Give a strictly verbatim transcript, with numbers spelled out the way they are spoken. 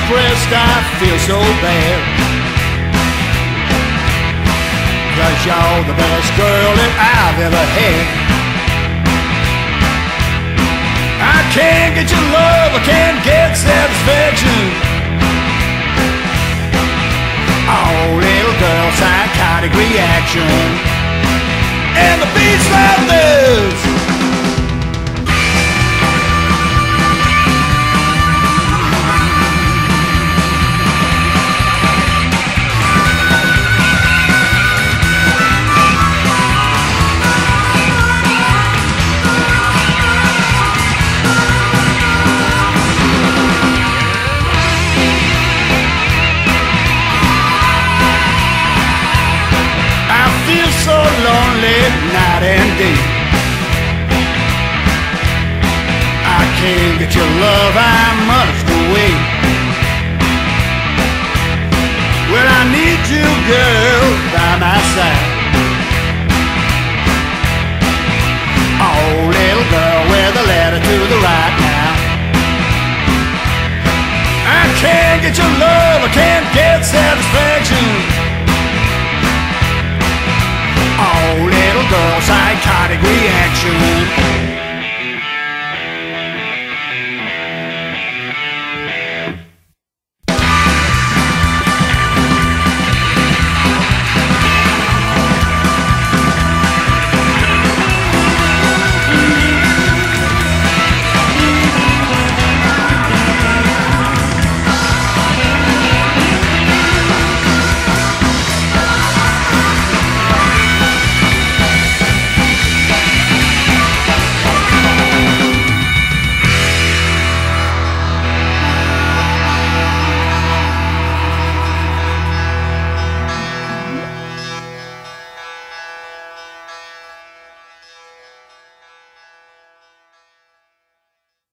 depressed, I feel so bad, 'cause you're the best girl that I've ever had. I can't get your love, I can't get satisfaction. Oh, little girl, psychotic reaction. And the beats like this. So lonely night and day. I can't get your love, I must away. Well, I need you, girl, by my side.